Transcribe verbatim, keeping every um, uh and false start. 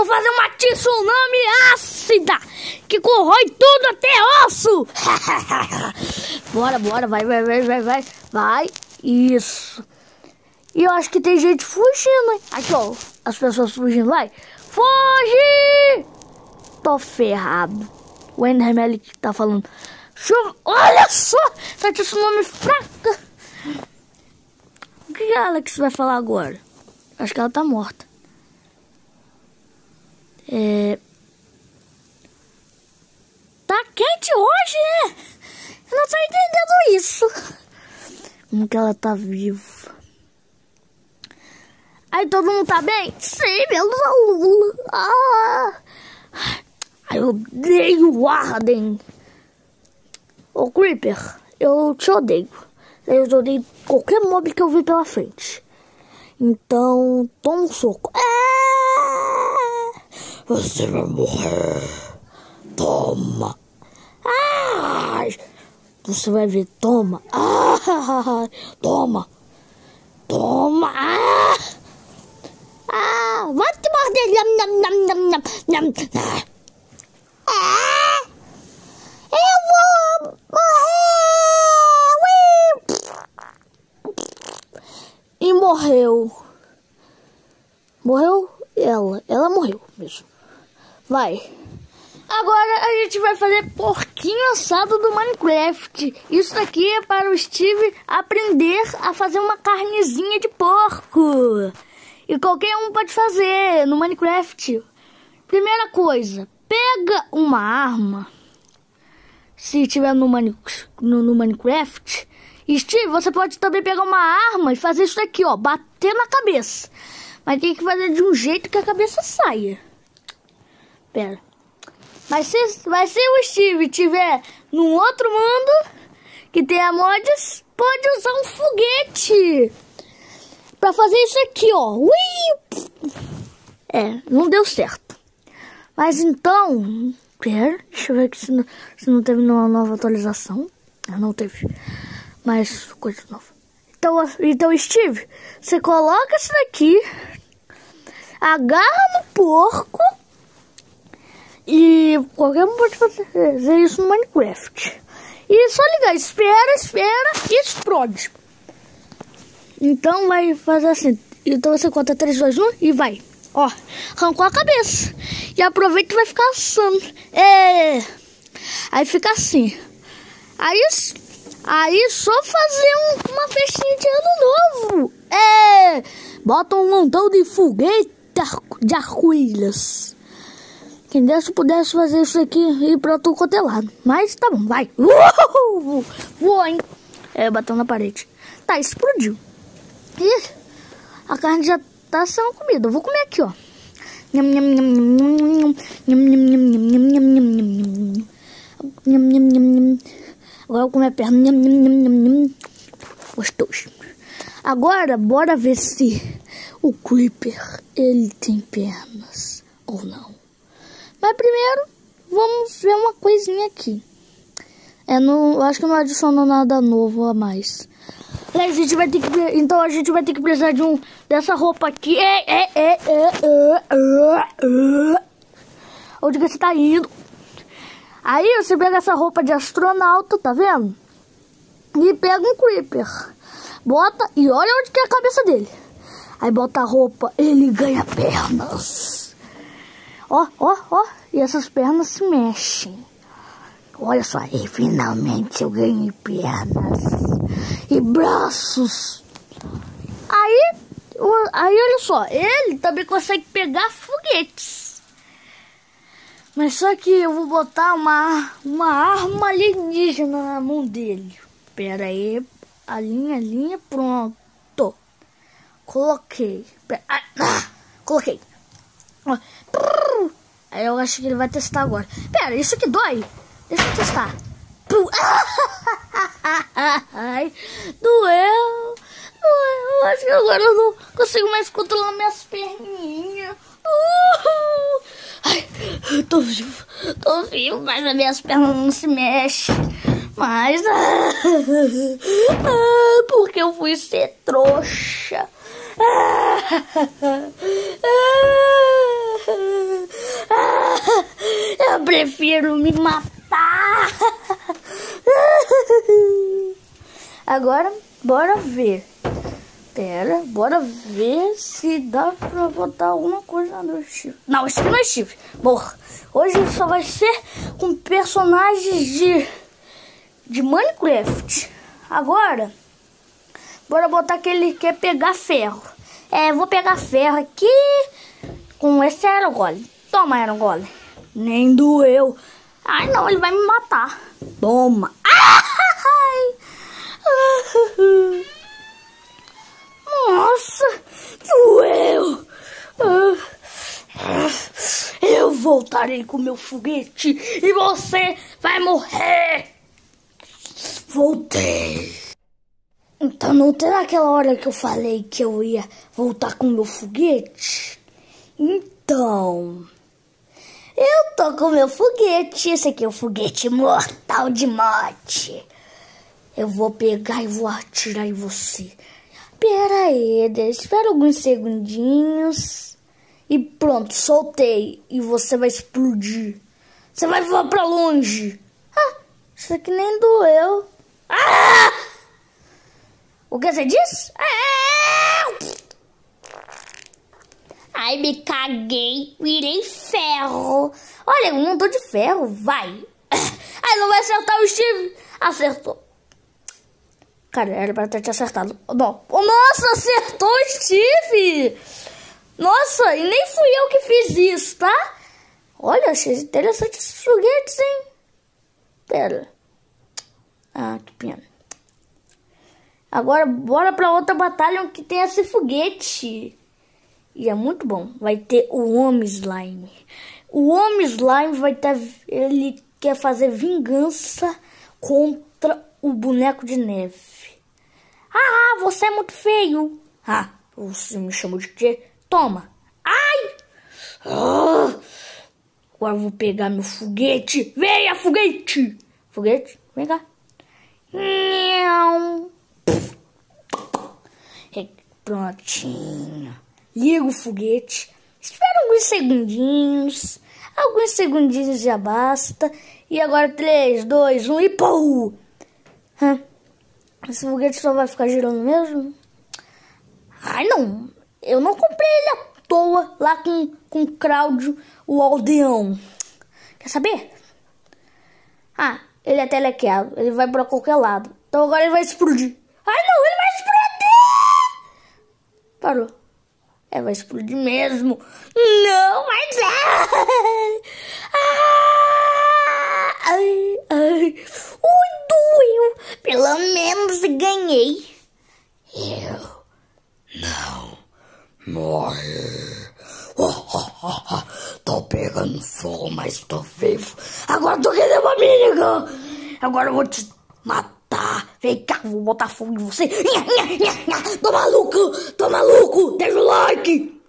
vou fazer uma tsunami ácida que corrói tudo até osso. Bora, bora, vai, vai, vai, vai, vai, vai. Isso. E eu acho que tem gente fugindo, hein? Aqui, ó, as pessoas fugindo, vai. Foge! Tô ferrado. O Enderman que tá falando. Chuva, olha só, essa tsunami fraca. O que a Alex vai falar agora? Acho que ela tá morta. É... Tá quente hoje, né? Eu não tô entendendo isso. Como que ela tá viva? Aí todo mundo tá bem? Sim, menos a Lula. Ah. Eu odeio o Arden. Ô Creeper, eu te odeio. Eu odeio qualquer mob que eu vi pela frente. Então, toma um soco. Ah! Você vai morrer. Toma. Ah! Você vai ver. Toma. Ah! Toma. Toma. Ah! Ah! Vai te morder. Nham, nham, nham, nham, nham, nham. Ah! Eu vou morrer. E morreu. Morreu ela. Ela morreu mesmo. Vai. Agora a gente vai fazer porquinho assado do Minecraft. Isso daqui é para o Steve aprender a fazer uma carnezinha de porco. E qualquer um pode fazer no Minecraft. Primeira coisa, pega uma arma. Se tiver no, Mine, no, no Minecraft. E Steve, você pode também pegar uma arma e fazer isso daqui, ó. Bater na cabeça. Mas tem que fazer de um jeito que a cabeça saia. Pera. Mas se, mas se o Steve tiver num outro mundo que tenha mods, pode usar um foguete pra fazer isso aqui, ó. Ui! É, não deu certo. Mas então, pera, deixa eu ver aqui se não, se não teve uma nova atualização. Ah, não teve. Mas coisa nova. Então, então, Steve, você coloca isso daqui, agarra no porco. E qualquer um pode fazer isso no Minecraft. E só ligar, espera, espera e explode. Então vai fazer assim. Então você conta três, dois, um e vai. Ó, arrancou a cabeça. E aproveita e vai ficar assando. É. Aí fica assim. Aí, aí só fazer um, uma festinha de ano novo. É. Bota um montão de foguete de arco-íris. Quem dera se pudesse fazer isso aqui e ir pra outro quanto é lado. Mas tá bom, vai. Uhul! Voou, hein? É, bateu na parede. Tá, explodiu. E a carne já tá sendo comida. Eu vou comer aqui, ó. Nham, nham, nham, nham, nham, nham, nham, nham, nham, nham, nham, nham. Nham, nham, nham, nham. Agora eu vou comer a perna. Nham, nham, nham, nham, nham. Gostoso. Agora, bora ver se o Creeper, ele tem pernas ou não. Mas primeiro, vamos ver uma coisinha aqui. É, não, eu acho que não adicionou nada novo a mais. A gente vai ter que, então a gente vai ter que precisar de um dessa roupa aqui. É, é, é, é, é, é, é. Onde que você tá indo? Aí você pega essa roupa de astronauta, tá vendo? E pega um Creeper. Bota e olha onde que é a cabeça dele. Aí bota a roupa, ele ganha pernas. Ó, ó, ó, e essas pernas se mexem. Olha só, e finalmente eu ganhei pernas e braços. Aí, aí olha só, ele também consegue pegar foguetes. Mas só que eu vou botar uma, uma arma alienígena na mão dele. Pera aí, a linha, a linha, pronto. Coloquei. Pera, ah, coloquei. Ó. Aí eu acho que ele vai testar agora. Pera, isso aqui dói? Deixa eu testar. Ai, doeu. Doeu. Acho que agora eu não consigo mais controlar minhas perninhas. Uh, ai, eu tô vivo. Tô vivo, mas as minhas pernas não se mexem. Mas... Ah, porque eu fui ser trouxa. Ah, ah, ah. Eu prefiro me matar. Agora, bora ver. Pera, bora ver se dá pra botar alguma coisa no chifre. Não, esse aqui não é chifre. Morra. Hoje só vai ser com personagens de, de Minecraft. Agora, bora botar que ele quer pegar ferro. É, vou pegar ferro aqui com esse aerogole. Toma, aerogole. Nem doeu. Ai, não, ele vai me matar. Toma. Ai. Nossa, doeu. Eu voltarei com meu foguete e você vai morrer. Voltei. Então não tem naquela hora que eu falei que eu ia voltar com meu foguete? Então, eu tô com meu foguete. Esse aqui é o foguete mortal de morte. Eu vou pegar e vou atirar em você. Pera aí, espera alguns segundinhos. E pronto, soltei. E você vai explodir. Você vai voar pra longe. Ah, isso aqui nem doeu. Ah! O que você disse? Ah! Ai, me caguei. Virei ferro. Olha, um montão de ferro. Vai. Ai, não vai acertar o Steve. Acertou. Cara, era pra ter te acertado. Não. Oh, nossa, acertou o Steve. Nossa, e nem fui eu que fiz isso, tá? Olha, achei interessante esses foguetes, hein? Pera. Ah, que pena. Agora, bora pra outra batalha que tem esse foguete. E é muito bom. Vai ter o Homem Slime. O Homem Slime vai ter... Ele quer fazer vingança contra o boneco de neve. Ah, você é muito feio. Ah, você me chamou de quê? Toma. Ai! Ah, agora eu vou pegar meu foguete. Venha, foguete! Foguete, vem cá. Prontinho. Liga o foguete. Espera alguns segundinhos. Alguns segundinhos já basta. E agora três, dois, um e pô! Hã? Esse foguete só vai ficar girando mesmo? Ai, não. Eu não comprei ele à toa lá com, com o Cláudio, o aldeão. Quer saber? Ah, ele é telequeado. Ele vai pra qualquer lado. Então agora ele vai explodir. Ai, não, ele vai explodir! Parou. É, vai explodir mesmo. Não, mas é! Ah, ai, ai. Ui, doeu. Pelo menos ganhei. Eu não morri. Oh, oh, oh, oh. Tô pegando fogo, mas tô vivo. Agora tô querendo uma amiga. Agora eu vou te matar. Vem cá, vou botar fogo em você. Tô maluco, tô maluco. Deixa o like.